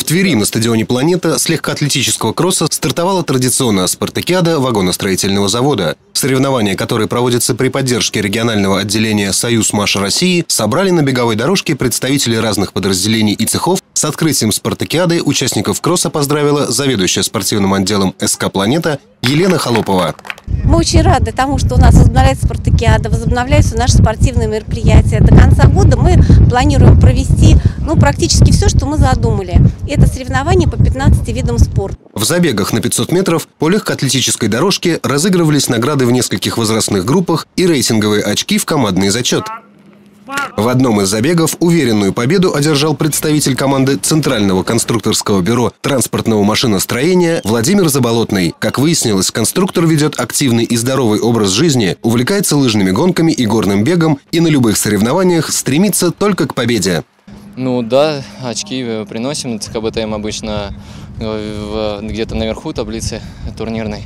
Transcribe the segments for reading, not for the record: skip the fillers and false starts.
Твери на стадионе «Планета» с легкоатлетического кросса стартовала традиционная спартакиада вагоностроительного завода. Соревнования, которые проводятся при поддержке регионального отделения «Союз Маш России», собрали на беговой дорожке представителей разных подразделений и цехов. С открытием спартакиады участников кросса поздравила заведующая спортивным отделом СК «Планета» Елена Холопова. Мы очень рады тому, что у нас возобновляется спартакиада, возобновляются наши спортивные мероприятия. До конца года мы планируем провести практически все, что мы задумали. Это соревнования по 15 видам спорта. В забегах на 500 метров по легкоатлетической дорожке разыгрывались награды в нескольких возрастных группах и рейтинговые очки в командный зачет. В одном из забегов уверенную победу одержал представитель команды Центрального конструкторского бюро транспортного машиностроения Владимир Заболотный. Как выяснилось, конструктор ведет активный и здоровый образ жизни, увлекается лыжными гонками и горным бегом и на любых соревнованиях стремится только к победе. Да, очки приносим на ЦКБТМ обычно где-то наверху таблицы турнирной.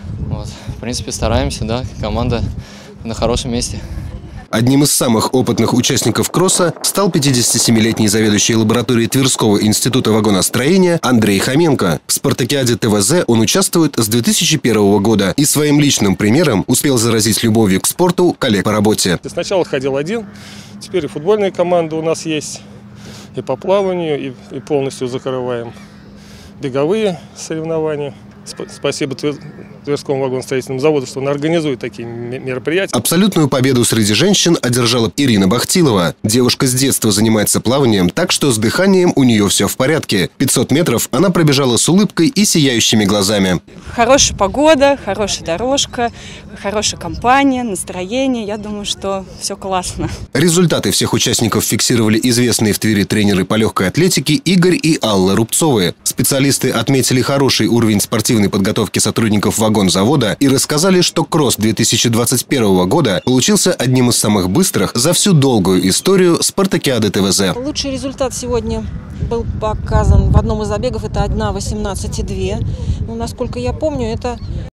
В принципе, стараемся, да, команда на хорошем месте. Одним из самых опытных участников кросса стал 57-летний заведующий лабораторией Тверского института вагоностроения Андрей Хоменко. В спартакиаде ТВЗ он участвует с 2001 года и своим личным примером успел заразить любовью к спорту коллег по работе. Сначала ходил один, теперь и футбольная команда у нас есть, и по плаванию, и полностью закрываем беговые соревнования. Спасибо Тверскому вагоностроительному заводу, что он организует такие мероприятия. Абсолютную победу среди женщин одержала Ирина Бахтилова. Девушка с детства занимается плаванием, так что с дыханием у нее все в порядке. 500 метров она пробежала с улыбкой и сияющими глазами. Хорошая погода, хорошая дорожка, хорошая компания, настроение. Я думаю, что все классно. Результаты всех участников фиксировали известные в Твери тренеры по легкой атлетике Игорь и Алла Рубцовы. Специалисты отметили хороший уровень спортивной подготовки сотрудников вагонзавода и рассказали, что кросс 2021 года получился одним из самых быстрых за всю долгую историю спартакиады ТВЗ. Лучший результат сегодня был показан в одном из забегов. Это 1:18,2. Насколько я помню, это